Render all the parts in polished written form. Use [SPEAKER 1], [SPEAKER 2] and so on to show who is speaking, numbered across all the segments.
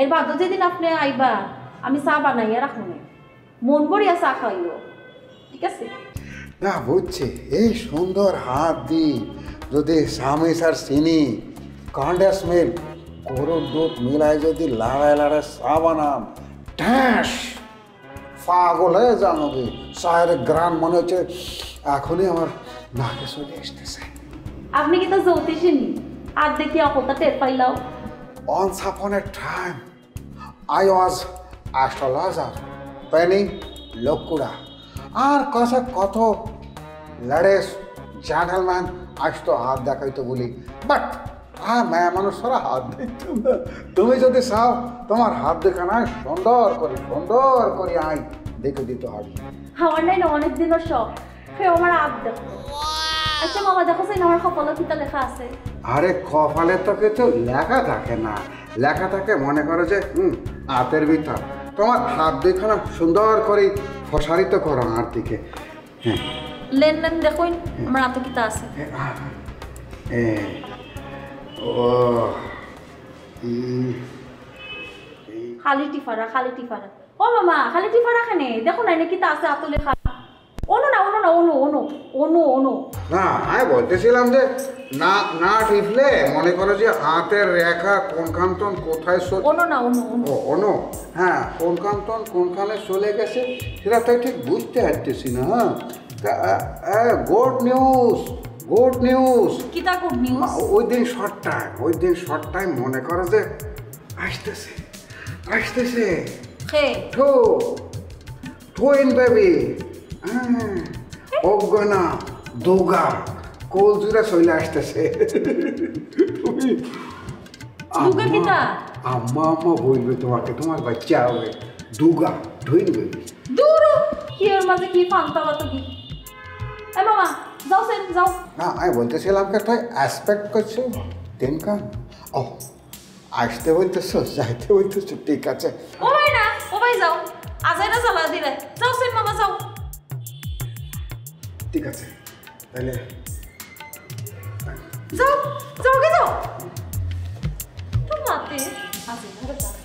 [SPEAKER 1] এর বাদ যেদিন আপনি আইবা আমি চা বানাইয়া রাখবো না, মন ভরিয়া চা খাইও, ঠিক আছে?
[SPEAKER 2] না বুঝছি, এই সুন্দর হাত দি যদি সামিস আর চিনি কন্ডেন্স মিল্ক গরুর দুধ মিলাই যদি লাড়ায় লাড়ায় চা বানাম, ঠ্যাস পাগল হয়ে যাবে। চায়ের গ্রান মনে হচ্ছে এখনই আমার নাকে চলে আসতেছে।
[SPEAKER 1] আপনি কি তো জ্যোতিষিনী, আর দেখি অকলতা টের পাইলাও।
[SPEAKER 2] Once upon a time, I was astrologer, penning Lokura. আর কাছে কত লেডিস জেন্টলম্যান আসতো হাত দেখাইতো বলি, বাট মেয়ে মানুষরা হাত দেখতো না। তুমি যদি চাও তোমার হাত দেখানা সুন্দর করে আই দেখে দিতে হবে।
[SPEAKER 1] আমার নাই না অনেক দিনের শখ, সে আমার হাত দেখো। আচ্ছা মামা দেখো আমার কপালে কিতা লেখা আছে?
[SPEAKER 2] আরে কপালে তো কিছু লেখা থাকে না, লেখা থাকে মনে করো যে হাতের ভিতর। তোমার হাত দেখানা সুন্দর করে প্রসারিত করো আমার দিকে। হ্যাঁ
[SPEAKER 1] লেনদেন দেখুন আমার হাতে কিতা আছে।
[SPEAKER 2] ও
[SPEAKER 1] খালি টিফারা ও মামা খালি টিফারা খানে দেখো না কিতা আছে হাতে লেখা। অনু
[SPEAKER 2] না আমি বলতেছিলাম যে না টিপলে মনে করো যে হাতের রেখা কোনখানতন কোথায় অনু হ্যাঁ কোনখানতন কোনখানে চলে গেছে সেটা তাই ঠিক বুঝতে পারতেছি না। গুড নিউজ
[SPEAKER 1] কিতা গুড নিউজ?
[SPEAKER 2] ওই দিন শর্ট টাইম মনে করো যে আসতেছে টুইন বেবি অজ্ঞানা দোগা কোল জুড়ে চলে আসতেছে। আম্মা বলবে তোমাকে, তোমার বাচ্চা হবে দুগা টুইন বেবি।
[SPEAKER 1] কি এর মাঝে কি ফান্তা বাতা কি? মামা যাও
[SPEAKER 2] না আমি বলতেছিলাম কে তুই অ্যাসপেক্ট করছো দিনকান। ও আসতে বলতেছো যাইতে বলতেছো, ঠিক আছে।
[SPEAKER 1] ও ভাই যাও আজাই না জ্বালা দিলে যাও মামা যাও।
[SPEAKER 2] ঠিক আছে তাহলে
[SPEAKER 1] যাও তো মাতে আছে ঘরে যা।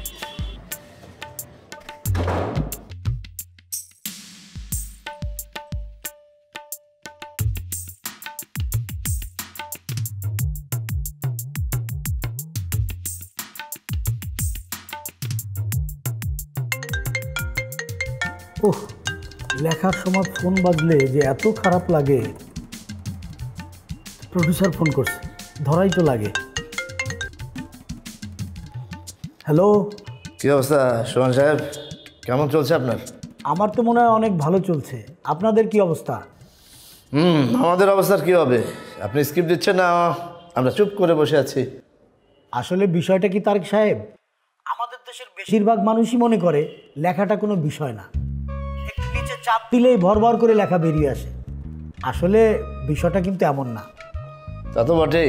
[SPEAKER 3] ওহ, লেখার সময় ফোন বাজলে যে এত খারাপ লাগে। প্রডিউসার ফোন করছে, ধরাই তো লাগে। হ্যালো,
[SPEAKER 4] কী অবস্থা সোহান সাহেব, কেমন চলছে আপনার?
[SPEAKER 3] আমার তো মনে হয় অনেক ভালো চলছে। আপনাদের কি অবস্থা?
[SPEAKER 4] আমাদের অবস্থার কী হবে? আপনি স্ক্রিপ্ট দিচ্ছেন না, আমরা চুপ করে বসে আছি।
[SPEAKER 3] আসলে বিষয়টা কি তারেক সাহেব, আমাদের দেশের বেশিরভাগ মানুষই মনে করে লেখাটা কোনো বিষয় না, একটু নিচে চাপ দিলেই ভরভর করে লেখা বেরিয়ে আসে। আসলে বিষয়টা কিন্তু এমন না।
[SPEAKER 4] তা তো বটেই।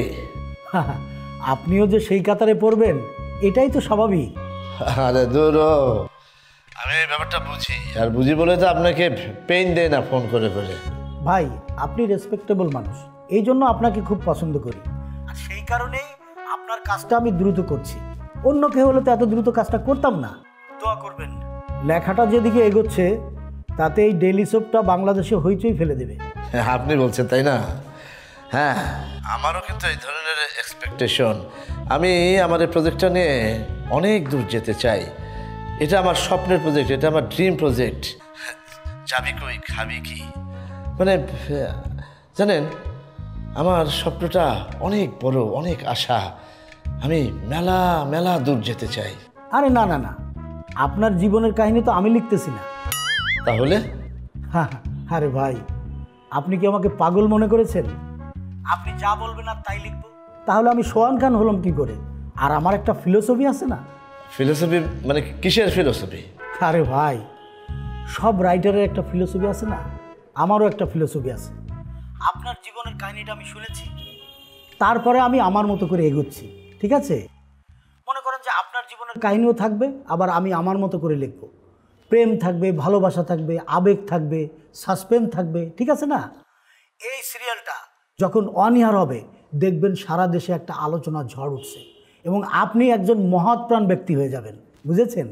[SPEAKER 3] আপনিও যে সেই কাতারে পড়বেন এটাই তো স্বাভাবিক।
[SPEAKER 4] আরে দূর, আমি এই ব্যাপারটা বুঝি, আর বুঝি বলে তো আপনাকে পেইন দেয় না ফোন করে।
[SPEAKER 3] ভাই আপনি রেসপেক্টেবল মানুষ, এই জন্য আপনাকে খুব পছন্দ করি, আর সেই কারণেই আপনার কাজটা আমি দ্রুত করছি। অন্য কেউ হলে তো এত দ্রুত কাজটা করতাম না। দোয়া করবেন, লেখাটা যেদিকে এগোচ্ছে তাতে এই ডেইলি সোপটা বাংলাদেশে হইচই ফেলে দেবে।
[SPEAKER 4] আপনি বলছেন তাই না? হ্যাঁ, আমারও কিন্তু এই ধরনের এক্সপেকটেশন। আমি আমার এই প্রজেক্টটা নিয়ে অনেক দূর যেতে চাই। এটা আমার স্বপ্নের প্রজেক্ট, এটা আমার ড্রিম প্রজেক্ট। যাবি কই খাবি কি, মানে জানেন আমার স্বপ্নটা অনেক বড়, অনেক আশা। আমি মেলা মেলা দূর যেতে চাই।
[SPEAKER 3] আরে না না না, আপনার জীবনের কাহিনী তো আমি লিখতেছি না।
[SPEAKER 4] তাহলে?
[SPEAKER 3] হ্যাঁ, আরে ভাই আপনি কি আমাকে পাগল মনে করেছেন? আপনি যা বলবেন আর তাই লিখবো, তাহলে আমি সোহান খান হলাম কি করে? আর আমার একটা ফিলোসফি আছে না।
[SPEAKER 4] ফিলোসফি মানে কিসের ফিলোসফি?
[SPEAKER 3] আরে ভাই সব রাইটারের একটা ফিলোসফি আছে না, আমারও একটা ফিলোসফি আছে। আপনার জীবনের কাহিনীটা আমি শুনেছি, তারপরে আমি আমার মতো করে এগোচ্ছি, ঠিক আছে? মনে করেন যে আপনার জীবনের কাহিনীও থাকবে, আবার আমি আমার মতো করে লিখব। প্রেম থাকবে, ভালোবাসা থাকবে, আবেগ থাকবে, সাসপেন্স থাকবে, ঠিক আছে না? এই সিরিয়ালটা যখন অন এয়ার হবে দেখবেন সারা দেশে একটা আলোচনা ঝড় উঠছে। এবং আপনি একজন মহৎপ্রাণ ব্যক্তি হয়ে যাবেন, বুঝেছেন?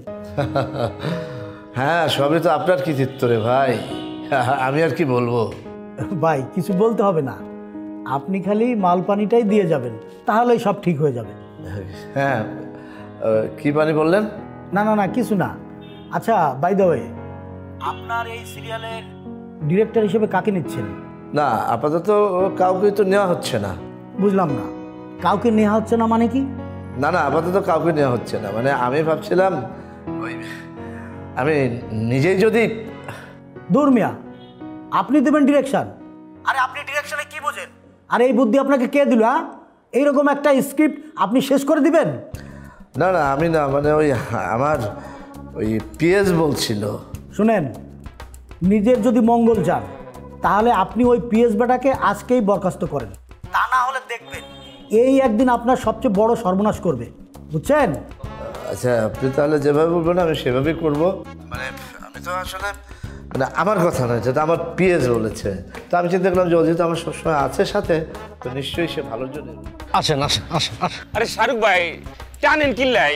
[SPEAKER 4] হ্যাঁ, সবই তো আপনার কৃতিত্ব রে ভাই, আমি আর কি বলবো।
[SPEAKER 3] ভাই কিছু বলতে হবে না, আপনি খালি মাল পানিটাই দিয়ে যাবেন, তাহলেই সব ঠিক হয়ে যাবে।
[SPEAKER 4] হ্যাঁ, কি পানি বললেন?
[SPEAKER 3] না না না কিছু না। আচ্ছা বাই দ্য ওয়ে, আপনার এই সিরিয়ালের ডিরেক্টর হিসেবে কাকে নিচ্ছেন?
[SPEAKER 4] না, আপাতত কাউকে তো নেওয়া হচ্ছে না।
[SPEAKER 3] বুঝলাম না, কাউকে নেওয়া হচ্ছে না মানে কি?
[SPEAKER 4] না না, আপাতত কাউকে নেওয়া হচ্ছে না, মানে আমি ভাবছিলাম ওই আমি নিজেই যদি।
[SPEAKER 3] দূর মিয়া, আপনি দেবেন ডিরেকশন? আরে আপনি ডিরেকশনে কি বোঝেন? আর এই বুদ্ধি আপনাকে কে দিল? এইরকম একটা স্ক্রিপ্ট আপনি শেষ করে দিবেন?
[SPEAKER 4] না না, আমি না, মানে ওই আমার ওই পিএস বলছিল।
[SPEAKER 3] শুনেন, নিজের যদি মঙ্গল চান তাহলে আপনি ওই পিএস বেটাকে আজকেই বরখাস্ত করেন, তা না হলে দেখবেন এই একদিন আপনার সবচেয়ে বড় সর্বনাশ করবে, বুঝছেন?
[SPEAKER 4] আচ্ছা, আপনি তাহলে যেভাবে বলবেন আমি সেভাবেই করব। মানে আমি তো আসলে, মানে আমার কথা নয়, যেটা আমার পিএস বলেছে, তো আমি চিন্তা করলাম যে ও যেহেতু আমার সবসময় আছে সাথে, তো নিশ্চয়ই সে ভালোর জন্য।
[SPEAKER 5] আসেন আসেন আসেন আসেন।
[SPEAKER 6] আরে শাহরুখ ভাই, টানেন কিল্লাই?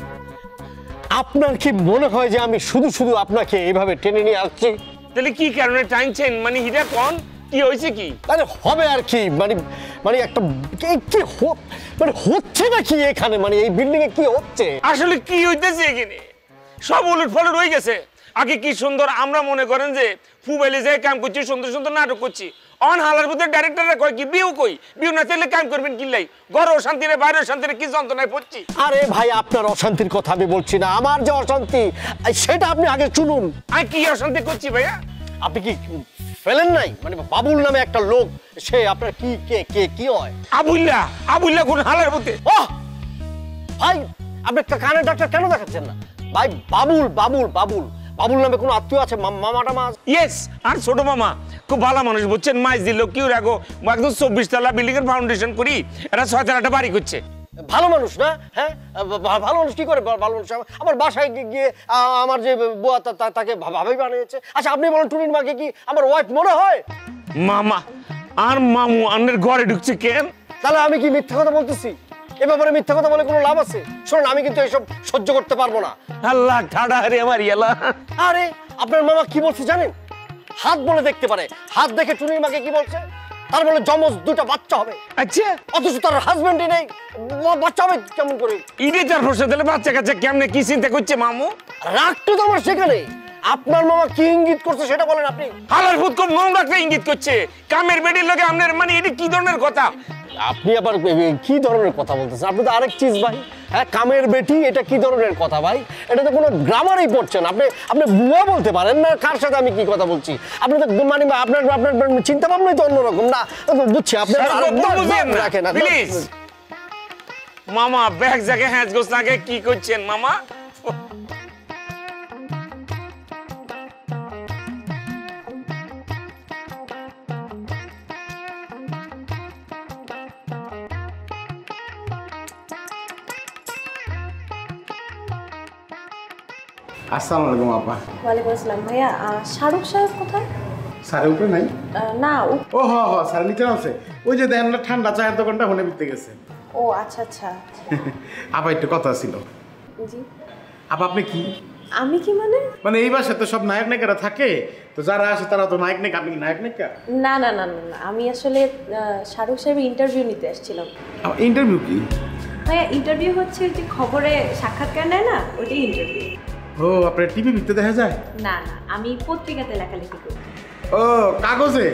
[SPEAKER 5] আপনার কি মনে হয় যে আমি শুধু শুধু আপনাকে এইভাবে টেনে নিয়ে আসছি?
[SPEAKER 6] তাহলে কি কারণে টানছেন? মানে হিরা কোন কি হয়েছে কি?
[SPEAKER 5] আরে হবে আর কি, মানে মানে একটা কি মানে হচ্ছে না কি এখানে, মানে এই বিল্ডিং এ কি হচ্ছে?
[SPEAKER 6] আসলে কি হইতেছে এখানে? সব উলট ফলট হয়ে গেছে। আগে কি সুন্দর আমরা মনে করেন যে ফুবাইলে যাই কাম করছি, সুন্দর সুন্দর নাটক করছি। অন হালার ভিতরে ডাইরেক্টররা কয় কি বিউ কই, বিউ না চাইলে কাম করবেন কিল্লাই? ঘরেও শান্তিরে বাইরেও শান্তিরে কি যন্ত্রণায় পড়ছি।
[SPEAKER 5] আরে ভাই, আপনার অশান্তির কথা আমি বলছি না, আমার যে অশান্তি সেটা আপনি আগে শুনুন।
[SPEAKER 6] আমি কি অশান্তি করছি ভাইয়া?
[SPEAKER 5] আপনি কি ফেলেন নাই, মানে বাবুল নামে একটা লোক, সে আপনার কি কে কে কি হয়?
[SPEAKER 6] আবুল্লা, আবুল্লা কোন হালার ভিতরে?
[SPEAKER 5] ও ভাই, আপনি কানে ডাক্তার কেন দেখাচ্ছেন না ভাই? বাবুল বাবুল বাবুল বাবুল নামে কোনো আত্মীয় আছে? মামাটা মা?
[SPEAKER 6] ইয়েস, আর ছোট মামা খুব ভালো মানুষ, বুঝছেন? মাইজ দিল কি রাখো, একদম 24 তলা বিল্ডিং এর ফাউন্ডেশন করি, এরা 6 তলাটা বাড়ি করছে।
[SPEAKER 5] ভালো মানুষ না? হ্যাঁ, ভালো মানুষ কি করে ভালো মানুষ? আমার বাসায় গিয়ে আমার যে বুয়া তাকে ভাবেই বানিয়েছে। আচ্ছা আপনি বলেন, টুনির মাকে কি আমার ওয়াইফ মনে হয়?
[SPEAKER 6] মামা আর মামু আন্নের ঘরে ঢুকছে কেন?
[SPEAKER 5] তাহলে আমি কি মিথ্যা কথা বলতেছি? এ ব্যাপারে মিথ্যা কথা বলে কোনো লাভ আছে? শোনেন, আমি কিন্তু এসব সহ্য করতে পারবো না।
[SPEAKER 6] আল্লাহ ঠাডা রে আমার ইয়ালা।
[SPEAKER 5] আরে আপনার মামা কি বলছে জানেন? হাত বলে দেখতে পারে, হাত দেখে টুনির মাকে কি বলছে? তার বলে জমজ 2টা বাচ্চা হবে।
[SPEAKER 6] আচ্ছা,
[SPEAKER 5] অথচ তার হাজবেন্ডই নেই, বাচ্চা হবে কেমন করে?
[SPEAKER 6] ইডে 4 বছর দিলে বাচ্চা কাচ্চা কেমনে কি চিন্তা করছে মামু?
[SPEAKER 5] রাগটা তো আমার সেখানে। আপনার মামা কি ইঙ্গিত করছে সেটা বলেন আপনি।
[SPEAKER 6] হালার ভূত খুব নোংরা একটা ইঙ্গিত করছে। কামের বেডির লগে আপনার, মানে এটা কি ধরনের কথা?
[SPEAKER 5] আপনি আবার কি ধরনের কথা বলতেছেন? আপনি তো আরেক চিজ ভাই। হ্যাঁ, কামের বেটি, এটা কি ধরনের কথা ভাই? এটা তো কোনো গ্রামারই পড়ছেন আপনি। আপনি বুয়া বলতে পারেন না, কার সাথে আমি কি কথা বলছি? আপনি তো মানে আপনার চিন্তা ভাবনাই তো অন্যরকম না। বুঝছি আপনার রাখেন না
[SPEAKER 6] প্লিজ। মামা ব্যাগ জায়গায় হ্যাঁ গোস না কি করছেন মামা?
[SPEAKER 2] আসসালামু আলাইকুম আপা।
[SPEAKER 1] ওয়ালাইকুম আসসালাম। ভাইয়া, শাহরুখ সাহেব কোথায়?
[SPEAKER 2] স্যারের উপরে নাই?
[SPEAKER 1] না।
[SPEAKER 2] ও হ হ, স্যার নিচে আছে। ওই যে দেখেন না, ঠান্ডা চায়ের দোকানটা হনে বিকতে গেছে।
[SPEAKER 1] ও আচ্ছা আচ্ছা।
[SPEAKER 2] আপা একটু কথা ছিল।
[SPEAKER 1] জি।
[SPEAKER 2] আপা আপনি কি?
[SPEAKER 1] আমি কি মানে?
[SPEAKER 2] মানে এই বাসায় তো সব নায়ক নায়িকারা থাকে, তো যারা আসে তারা তো নায়ক নায়িকা। আপনি কি নায়ক নায়িকা?
[SPEAKER 1] না না না না না, আমি আসলে শাহরুখ সাহেবের ইন্টারভিউ নিতে আসছিলাম।
[SPEAKER 2] ইন্টারভিউ কি?
[SPEAKER 1] ভাইয়া, ইন্টারভিউ হচ্ছে যে খবরে সাক্ষাৎকার নেয় না, ওইটাই ইন্টারভিউ।
[SPEAKER 2] ও, আপনার টিভি ভিত্তে দেখা যায়?
[SPEAKER 1] না না, আমি পত্রিকাতে লেখালেখি করি।
[SPEAKER 2] ও, কাগজে?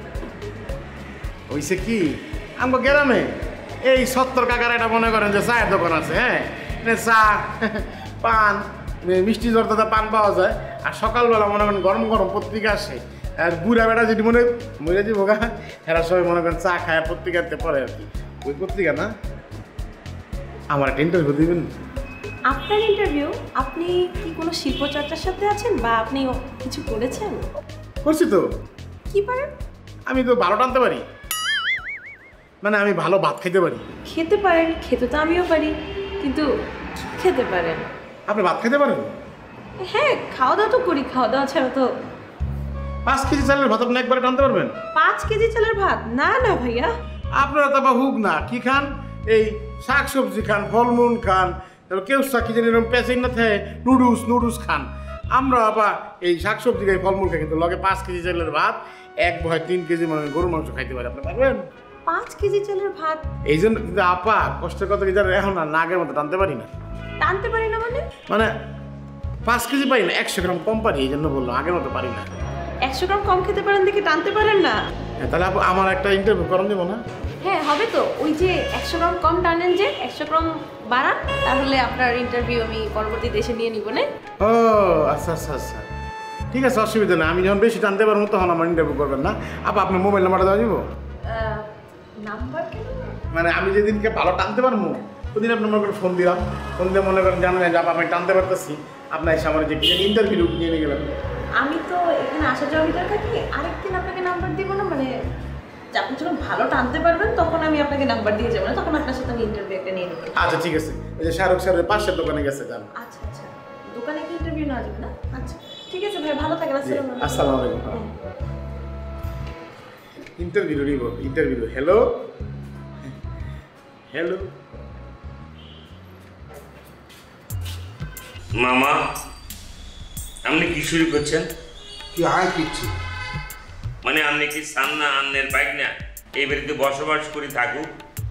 [SPEAKER 2] হইছে কি, আমার গ্রামে এই 70 কাকার এটা মনে করেন যে চায়ের দোকান আছে। হ্যাঁ, চা, পান, মিষ্টি জর্দাতে পান পাওয়া যায়। আর সকালবেলা মনে করেন গরম গরম পত্রিকা আসে। আর বুড়া বেড়া যেটি মনে মরে যাবো গা, এরা সবাই মনে করেন চা খায় পত্রিকাতে পড়ে আর কি। ওই পত্রিকা না, আমার একটা ইন্টারভিউ দিবেন?
[SPEAKER 1] আপনার ইন্টারভিউ? আপনি কি কোনো শিল্পচর্চার সাথে আছেন বা আপনি কিছু করেছেন?
[SPEAKER 2] করছি তো।
[SPEAKER 1] কি পারেন?
[SPEAKER 2] আমি তো ভালো টানতে পারি, মানে আমি ভালো ভাত খেতে পারি।
[SPEAKER 1] খেতে পারেন? খেতে তো আমিও পারি, কিন্তু খেতে পারেন?
[SPEAKER 2] আপনি ভাত খেতে পারেন?
[SPEAKER 1] হ্যাঁ, খাওয়া দাওয়া তো করি। খাওয়া দাওয়া ছাড়া তো।
[SPEAKER 2] 5 কেজি চালের ভাত আপনি একবারে টানতে পারবেন?
[SPEAKER 1] 5 কেজি চালের ভাত? না না ভাইয়া।
[SPEAKER 2] আপনারা তো আবার হুক না, কি খান?
[SPEAKER 7] এই শাক সবজি খান, ফলমূল খান, তারপর কেউ কি জানি এরকম পেঁচেন না থাকে নুডলস খান। আমরা আবার এই শাক সবজি খাই, ফলমূল খাই, কিন্তু লগে 5 কেজি চালের ভাত, 1 বয় 3 কেজি মানে গরুর মাংস খাইতে পারি। আপনি পারবেন?
[SPEAKER 1] 5 কেজি চালের ভাত?
[SPEAKER 7] এই জন্য কিন্তু আপা কষ্টের কথা কি জানেন, এখন আর নাগের মতো টানতে পারি না।
[SPEAKER 1] টানতে পারি না মানে
[SPEAKER 7] 5 কেজি পারি না, 100 গ্রাম কম পারি, এই জন্য বললাম, আগের মতো পারি না।
[SPEAKER 1] 100 গ্রাম কম খেতে পারেন দেখে টানতে পারেন না?
[SPEAKER 7] হ্যাঁ, তাহলে আপু আমার একটা ইন্টারভিউ করান দেবো না?
[SPEAKER 1] হ্যাঁ হবে তো। ওই যে 100 গ্রাম কম টানেন, যে 100 গ্রাম বাড়ান, তাহলে আপনার ইন্টারভিউ আমি পরবর্তী দেশে নিয়ে নিব না।
[SPEAKER 7] ও আচ্ছা আচ্ছা আচ্ছা, ঠিক আছে, অসুবিধা নেই। আমি যখন বেশি টানতে পারবো তখন আমার ইন্টারভিউ করবেন না। আপা আপনার মোবাইল নাম্বারটা দেওয়া যাবো?
[SPEAKER 1] নাম্বার কেন?
[SPEAKER 7] মানে আমি যেদিনকে ভালো টানতে পারবো ওদিন আপনার মনে করে ফোন দিলাম, ফোন দিয়ে মনে করেন জানেন যে আমি টানতে পারতেছি, আপনার এসে আমার যে ইন্টারভিউ নিয়ে নিয়ে গেলেন।
[SPEAKER 1] আমি তো এখানে আসা যাওয়ার ভিতরে থাকি, আরেকদিন আপনাকে নাম্বার দিব না, মানে আপনি যখন ভালো টানতে পারবেন তখন আমি আপনাকে নাম্বার দিয়ে যাবো না, তখন আপনার সাথে আমি ইন্টারভিউ একটা নিয়ে নেব।
[SPEAKER 7] আচ্ছা ঠিক আছে, ওই যে শাহরুখ স্যারের পাশের দোকানে গেছে যান।
[SPEAKER 1] আচ্ছা আচ্ছা, দোকানে কি ইন্টারভিউ নেওয়া যাবে না? আচ্ছা ঠিক আছে ভাই, ভালো থাকেন।
[SPEAKER 7] আসসালামু আলাইকুম। ইন্টারভিউ নিব, ইন্টারভিউ। হ্যালো হ্যালো
[SPEAKER 6] মামা, আপনি কি শুরু করছেন?
[SPEAKER 2] কি আয় কিচ্ছি
[SPEAKER 6] মানে আপনি কি সামনা আন্নের বাইক না এই বাড়িতে বসবাস করে থাকুক?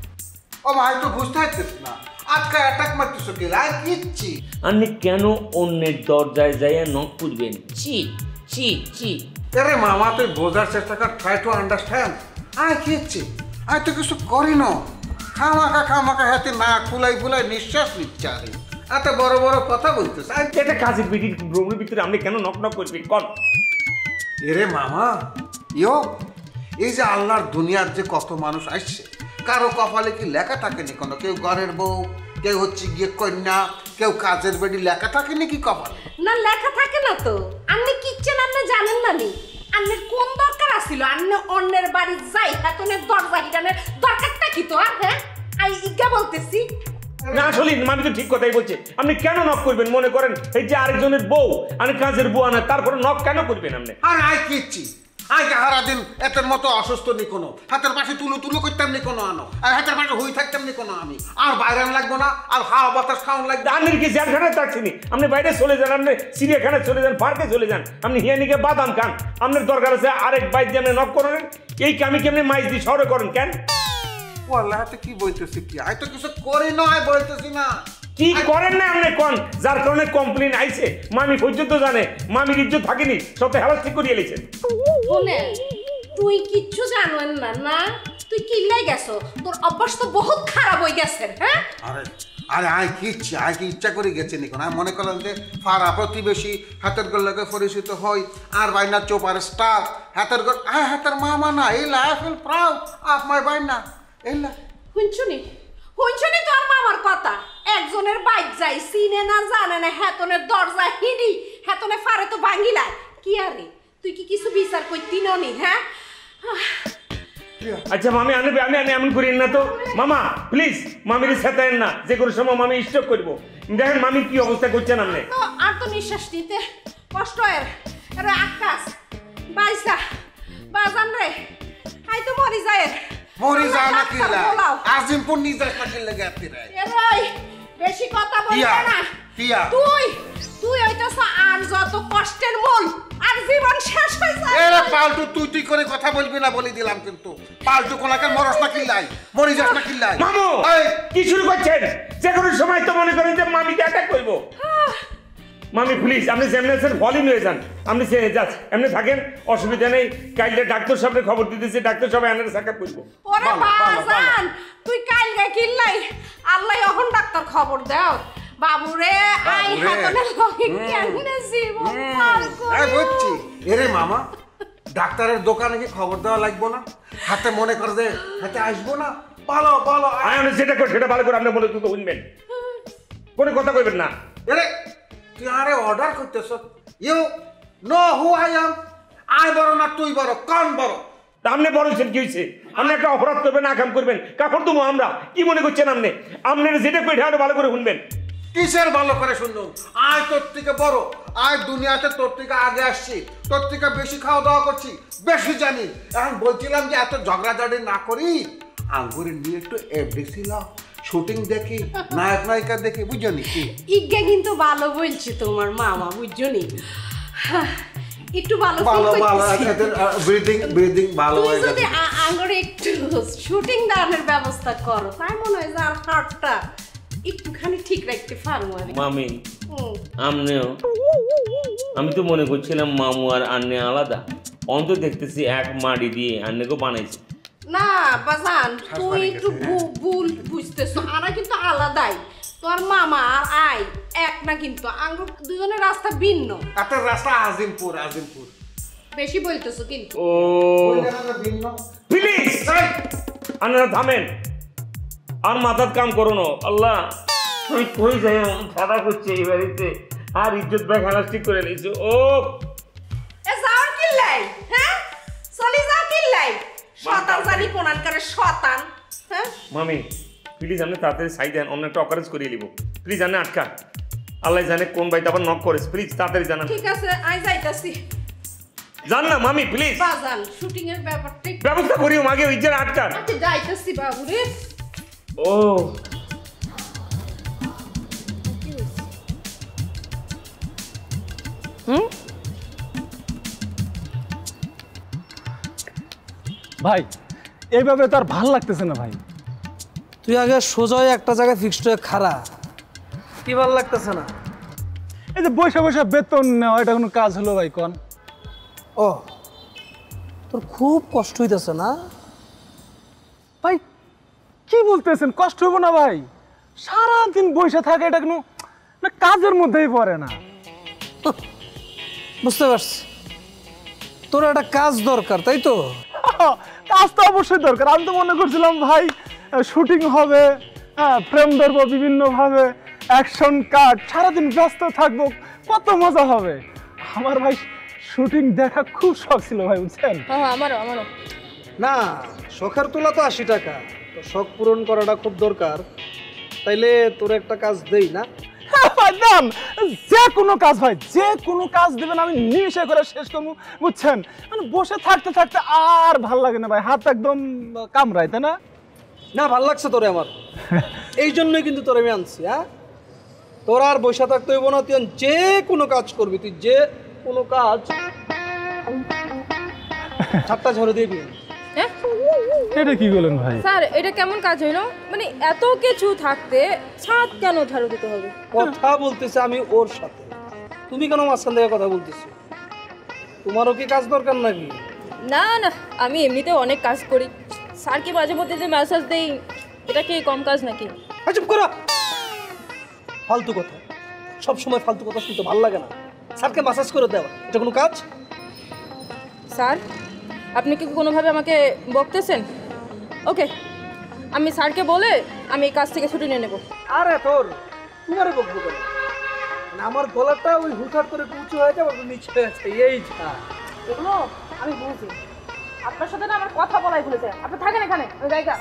[SPEAKER 2] ও ভাই তো বুঝতে পারছিস না, আজকে অ্যাটাক মারতেছ কি? আয় কিচ্ছি।
[SPEAKER 6] আপনি কেন অন্যের দরজায় যাইয়া নক করবেন? চি চি চি।
[SPEAKER 2] আরে মামা তুই বোঝার চেষ্টা কর, ট্রাই টু আন্ডারস্ট্যান্ড। আয় কিচ্ছি, আয় তো কিছু করি না, খামাকা হাতে না ফুলাই নিঃশ্বাস নিচ্ছে। আরে এত বড় বড় কথা বলতেছ।
[SPEAKER 6] এটা কাজের বিটির রুমের ভিতরে আপনি কেন নক নক করবেন কন?
[SPEAKER 2] এরে মামা ইয়ো, এই যে আল্লাহর দুনিয়ার যে কত মানুষ আসছে, কারো কপালে কি লেখা থাকেনি কোনো? কেউ ঘরের বউ, কেউ হচ্ছে গিয়ে কন্যা, কেউ কাজের বেডি, লেখা থাকেনি কি কপালে?
[SPEAKER 8] না লেখা থাকে না তো। আপনি কিচ্ছেন, আপনি জানেন না নি আপনার কোন দরকার আছিল? আপনি অন্যের বাড়ি যাই হাতনের দরজা হিটানের দরকারটা কি তো? আর হ্যাঁ আই ইজ্ঞা বলতেছি
[SPEAKER 6] না, আসলে আমি তো ঠিক কথাই বলছি। আপনি কেন নক করবেন? মনে করেন এই যে আরেকজনের বউ, আমি কাজের বউ আনা, তারপরে নক কেন করবেন আপনি?
[SPEAKER 2] আর আয় কিচ্ছি, আয় সারাদিন এতের মতো অসুস্থ নি কোনো, হাতের পাশে তুলো করতাম নি কোনো আনো, আর হাতের পাশে হুই থাকতাম নি কোনো আমি, আর বাইরে লাগবো না, আর হাওয়া বাতাস খাওয়ান লাগবে।
[SPEAKER 6] আপনি কি জেলখানায় থাকছেনি? আপনি বাইরে চলে যান, আপনি চিড়িয়াখানায় চলে যান, পার্কে চলে যান, আপনি হিয়ানিকে বাদাম খান। আপনার দরকার আছে আরেক বাইক দিয়ে আপনি নক করেন? এই কামি কেমনি মাইজ দিয়ে শহরে করেন কেন?
[SPEAKER 2] ও আল্লাহ, হাতে কি বলতেছি? কি আয় তো কিছু করি না, আয় বলতেছি না।
[SPEAKER 6] কি করেন না আপনি কোন? যার কারণে কমপ্লেন আইছে, মামি পর্যন্ত জানে, মামির ইজ্জত থাকেনি, সব হেলাস্তি করিয়ে এলেছেন।
[SPEAKER 8] শুনে তুই কিচ্ছু জানেন না না, তুই কিল্লাই গেছো, তোর অভ্যাস তো বহুত খারাপ হয়ে গেছে। হ্যাঁ
[SPEAKER 2] আরে আরে আয় কিচ্ছি, আয় কি ইচ্ছা করে গেছে নি কোনো? আমি মনে করলাম যে পাড়া প্রতিবেশী হাতের গোল্লাকে পরিচিত হয়, আর বাইনা চোপার স্টার হাতের গোল, আয় হাতের মামা না, এই life feel proud of my বাইনা। এইলা
[SPEAKER 8] শুনছুনি তোর মামার কথা, একজনের বাইক যাই চিনে না জানে না, হেতনের দরজা হিডি হেতনে ফারে তো ভাঙিলায় কি? আরে তুই কি কিছু বিচার করতি নি? হ্যাঁ
[SPEAKER 6] আচ্ছা মামি, আমি এমন করেন না তো মামা, প্লিজ মামির সাথেন না, যে কোনো সময় মামি স্টপ করবো। দেখেন মামির কি অবস্থা করছেন আপনি।
[SPEAKER 8] আর তো নিঃশ্বাস নিতে কষ্ট এর আকাশ বাইসা বাজান রে, আই তো মরি যায়
[SPEAKER 2] মরি যায় না কিলা, আজিমপুর নি যায় না কিলা গাতি রে।
[SPEAKER 8] এরাই বেশি কথা বলবি না।
[SPEAKER 2] পিয়া
[SPEAKER 8] তুই হইতাছ আর যত কষ্টের মূল, আর জীবন শেষ হয়ে যায়।
[SPEAKER 2] এরে পাল্টু তুই করে কথা বলবি না বলি দিলাম, কিন্তু পাল্টু কোনাকে মরস না কিলাই, মরি যাস না কিলাই।
[SPEAKER 6] মামু কি শুরু করছেন? যে কোনো সময় তো মনে করেন যে মামিকে অ্যাটাক করবো। মামি প্লিজ, আপনি যেমনি আছেন ভলিউম হয়ে যান, আপনি এমনি থাকেন, অসুবিধা নেই। কাইলে ডাক্তার সাহেবের খবর দিতেছি, ডাক্তার সাহেব এনে চেকআপ করবো।
[SPEAKER 8] ওরে বাজান, তুই কাইলে কিল্লাই আল্লাহ এখন ডাক্তার খবর দাও বাবুরে। আই হাতনের লগে কেমনে জীবন পার করি।
[SPEAKER 2] এই বুঝছি। এরে মামা, ডাক্তারের দোকানে কি খবর দেওয়া লাগবো না? হাতে মনে করে যে হাতে আসবো না, ভালো
[SPEAKER 6] আমি যেটা করি সেটা ভালো করে আপনি বলে তুই শুনবেন, কোনো কথা কইবেন না।
[SPEAKER 2] এরে তুই আরে অর্ডার করতেছ, you know who I am. I বড় না তুই বড়, কোন বড়?
[SPEAKER 6] আপনি বলছেন কি হয়েছে? আপনি একটা অপরাধ করবেন, আকাম করবেন, কাপড় দেবো আমরা। কি মনে করছেন আপনি? আপনার যেটা কই আরো ভালো করে শুনবেন।
[SPEAKER 2] কিসের ভালো করে শুনলাম? আয় তোর থেকে বড়, আয় দুনিয়াতে তোর থেকে আগে আসছি, তোর থেকে বেশি খাওয়া দাওয়া করছি, বেশি জানি। এখন বলছিলাম যে এত ঝগড়াঝাড়ি না করি, আঙ্গুরের নিয়ে একটু এফডিসি লাও, শুটিং দেখি, নায়ক নায়িকা দেখি, বুঝছো কি?
[SPEAKER 8] ইজ্ঞা কিন্তু ভালো বলছে তোমার মামা, বুঝছো নি? একটু ভালো
[SPEAKER 2] ভালো ভালো ব্রিদিং ভালো
[SPEAKER 8] তুই
[SPEAKER 2] হয়ে
[SPEAKER 8] যদি
[SPEAKER 2] গেছে।
[SPEAKER 8] আঙ্গুরে একটু শুটিং দানের ব্যবস্থা করো, তাই মনে হয় যে আর হার্টটা একটুখানি ঠিক রাখতে পারবো আর কি।
[SPEAKER 6] মামি আমনেও, আমি তো মনে করছিলাম মামু আর আন্নে আলাদা, অন্ত দেখতেছি এক মাড়ি দিয়ে আন্নেকেও বানাইছে।
[SPEAKER 8] না বাজান, তুই একটু ভুল বুঝতেছো, আমরা কিন্তু আলাদাই। তোর মামা আর আই এক না, কিন্তু আঙ্গুর দুজনের রাস্তা ভিন্ন।
[SPEAKER 2] আপনার রাস্তা আজিমপুর, আজিমপুর
[SPEAKER 8] বেশি বলতেছো কিন্তু।
[SPEAKER 6] ও
[SPEAKER 2] ভিন্ন।
[SPEAKER 6] প্লিজ আন্নারা থামেন, আর মাথার কাম করো না। আল্লাহ তুই কই যাই ফাঁদা করছে এই বাড়িতে, আর ইজ্জত ভাই খালাস ঠিক করে নিয়েছো। ও
[SPEAKER 8] এ যাও কিল্লাই, হ্যাঁ চলি যাও কিল্লাই, শতান জানি কোনান করে শতান। হ্যাঁ
[SPEAKER 6] মামি প্লিজ আপনি তাড়াতাড়ি সাইড দেন, অন্য একটা অকারেন্স করিয়ে নিব প্লিজ। আপনি আটকা, আল্লাহ জানে কোন বাইতে আবার নক করেছে, প্লিজ তাড়াতাড়ি জানান।
[SPEAKER 8] ঠিক আছে, আই যাইতাছি।
[SPEAKER 6] জান না মামি প্লিজ,
[SPEAKER 8] বাজান শুটিং এর ব্যাপারটা
[SPEAKER 6] ব্যবস্থা করিও মাগে ওই যে আটকা।
[SPEAKER 8] একটু যাইতাছি বাবু রে।
[SPEAKER 6] ও
[SPEAKER 9] ভাই এইভাবে তো আর ভাল লাগতেছে না ভাই।
[SPEAKER 10] তুই আগে সোজা হয়ে একটা জায়গায় ফিক্সড হয়ে খাড়া, কি ভালো লাগতেছে না?
[SPEAKER 9] এই যে বৈশা বৈশা বেতন নেওয়া, এটা কোনো কাজ হলো ভাই কন?
[SPEAKER 10] ও তোর খুব কষ্ট হইতেছে না
[SPEAKER 9] ভাই? কি বলতেছেন কষ্ট হবো না ভাই? সারাদিন বৈশা থাকে, এটা কোনো না কাজের মধ্যেই পড়ে না।
[SPEAKER 10] বুঝতে পারছি, তোর একটা কাজ দরকার তাই তো?
[SPEAKER 9] কাজ তো অবশ্যই দরকার। আমি তো মনে করছিলাম ভাই শুটিং হবে, ফ্রেম ধরবো বিভিন্নভাবে, অ্যাকশন কাট, সারাদিন ব্যস্ত থাকবো, কত মজা হবে। আমার ভাই শুটিং দেখা খুব শখ ছিল ভাই, বুঝছেন?
[SPEAKER 1] আমারও
[SPEAKER 10] না, শখের তোলা তো 80 টাকা, তো শখ পূরণ করাটা খুব দরকার। তাইলে তোর একটা কাজ দেই না?
[SPEAKER 9] ভাই দাম, যে কোনো কাজ ভাই, যে কোনো কাজ দেবেন আমি নিমিশে করে শেষ করবো, বুঝছেন? মানে বসে থাকতে থাকতে আর ভাল লাগে না ভাই, হাত একদম কামড়ায়, তাই না?
[SPEAKER 10] না, ভাল লাগছে তোরে আমার, এই জন্যই কিন্তু তোরে আমি আনছি। হ্যাঁ, তোর আর বসে থাকতে হইব না, তুই যে কোনো কাজ করবি, তুই যে কোনো কাজ ছাপটা ঝরে দিবি।
[SPEAKER 9] এটা কি বলেন ভাই?
[SPEAKER 1] স্যার এটা কেমন কাজ হইলো? মানে এত কিছু থাকতে ছাদ কেন ঝাড়ু দিতে হবে?
[SPEAKER 10] কথা বলতেছে আমি ওর সাথে, তুমি কেন মাঝখান থেকে কথা বলতেছো? তোমারও কি কাজ দরকার নাকি?
[SPEAKER 1] না না, আমি এমনিতেও অনেক কাজ করি, স্যারকে মাঝে মধ্যে যে মেসেজ দেই, এটা কি কম কাজ নাকি?
[SPEAKER 10] চুপ করো, ফালতু কথা, সব সময় ফালতু কথা শুনতে ভালো লাগে না। স্যারকে ম্যাসাজ করে দেওয়া এটা কোনো কাজ?
[SPEAKER 1] স্যার আপনি কি কোনোভাবে আমাকে বকতেছেন? ওকে, আমি স্যারকে বলে আমি এই কাজ থেকে ছুটি নিয়ে নেব।
[SPEAKER 10] আরে তোর তোমারে বকবো কেন? মানে আমার গলাটা ওই হুটহাট করে উঁচু হয়ে যাবে, নিচে আছে, এই যা।
[SPEAKER 1] এগুলো আমি বুঝি, আপনার সাথে না আমার কথা বলাই ভুলেছে। আপনি থাকেন এখানে, ওই জায়গা।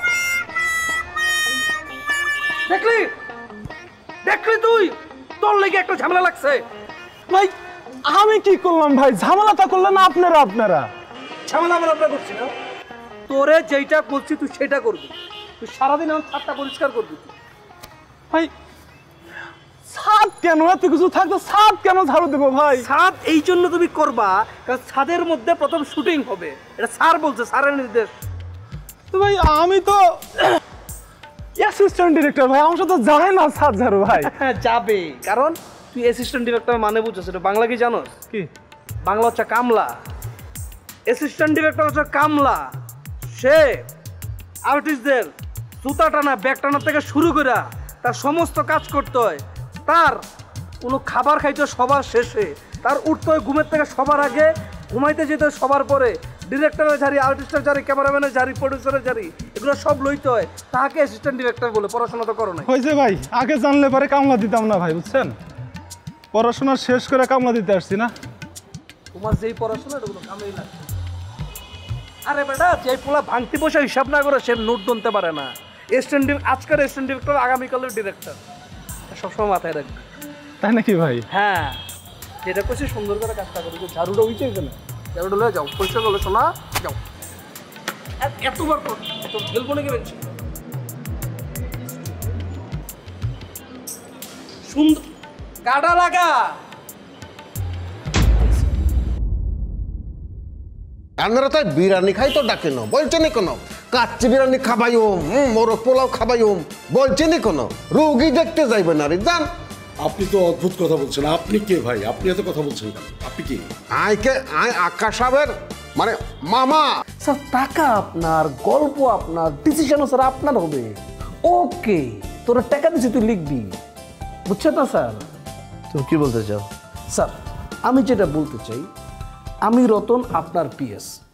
[SPEAKER 10] দেখলি দেখলি তুই, তোর লেগে একটা ঝামেলা লাগছে।
[SPEAKER 9] ভাই আমি কি করলাম ভাই? ঝামেলাটা করলেন আপনারা।
[SPEAKER 10] ঝামেলা আমরা করছি না, তোরে যেইটা বলছি তুই সেটা করবি। তুই সারাদিন আমার ছাদটা পরিষ্কার করবি।
[SPEAKER 9] ভাই ছাদ কেন, এত কিছু থাকতো ছাদ কেন ঝাড়ু দেবো ভাই?
[SPEAKER 10] ছাদ এই জন্য তুমি করবা কারণ ছাদের মধ্যে প্রথম শুটিং হবে, এটা স্যার বলছে, স্যারের নির্দেশ।
[SPEAKER 9] তো ভাই আমি তো অ্যাসিস্ট্যান্ট ডিরেক্টর ভাই, আমার সাথে যায় না ছাদ ঝাড়ু ভাই।
[SPEAKER 10] হ্যাঁ যাবে, কারণ তুই অ্যাসিস্ট্যান্ট ডিরেক্টর মানে বুঝছিস, এটা বাংলা কি জানোস?
[SPEAKER 9] কি
[SPEAKER 10] বাংলা হচ্ছে কামলা, অ্যাসিস্ট্যান্ট ডিরেক্টর হচ্ছে কামলা। সে আর্টিস্টদের জুতা টানা, ব্যাগ টানা থেকে শুরু করে তার সমস্ত কাজ করতে হয়। তার কোনো খাবার খাইতে সবার শেষে, তার উঠতে হয় ঘুমের থেকে সবার আগে, ঘুমাইতে যেতে হয় সবার পরে। ডিরেক্টরের ঝাড়ি, আর্টিস্টের ঝাড়ি, ক্যামেরাম্যানের ঝাড়ি, প্রডিউসারের ঝাড়ি, এগুলো সব লইতে হয়। তাকে অ্যাসিস্ট্যান্ট ডিরেক্টর বলে। পড়াশোনা তো করো না।
[SPEAKER 9] হয়েছে ভাই, আগে জানলে পরে কামলা দিতাম না ভাই, বুঝছেন? পড়াশোনা শেষ করে কামলা দিতে আসছি না।
[SPEAKER 10] তোমার যেই পড়াশোনা এগুলো কামেই লাগছে। আরে বেটা, যে পোলা ভাঙতি বসে হিসাব না করে সে নোট গুনতে পারে না। আজকের অ্যাসিস্ট্যান্ট ডিরেক্টর আগামীকালের ডিরেক্টর, সবসময় মাথায় রাখবে।
[SPEAKER 9] তাই নাকি ভাই?
[SPEAKER 10] হ্যাঁ, যেটা করছি সুন্দর করে কাজটা করি। ঝাড়ুটা উঠে না, ঝাড়ুটা লয়ে যাও, পরিষ্কার করলে শোনা যাও। এতবার হেল্পনে গেবেন সুন্দর গাডা লাগা।
[SPEAKER 5] আপনারা তাই বিরিয়ানি খাই তো ডাকে না, বলছেন কোনো কাচ্চি বিরিয়ানি খাবাইও, মোরগ পোলাও খাবাইও, বলছেন কোনো রোগী দেখতে যাইবেন আরে যান।
[SPEAKER 11] আপনি তো অদ্ভুত কথা বলছেন। আপনি কে ভাই? আপনি এত কথা বলছেন কেন? আপনি কি?
[SPEAKER 5] আয় আকাশ সাহেবের মানে মামা।
[SPEAKER 10] স্যার টাকা আপনার, গল্প আপনার, ডিসিশনও স্যার আপনার হবে। ওকে তোরা টাকা দিচ্ছি, তুই লিখবি, বুঝছেন না স্যার?
[SPEAKER 4] তুমি কি বলতে চাও?
[SPEAKER 10] স্যার আমি যেটা বলতে চাই, আমি রতন আপনার পিএস,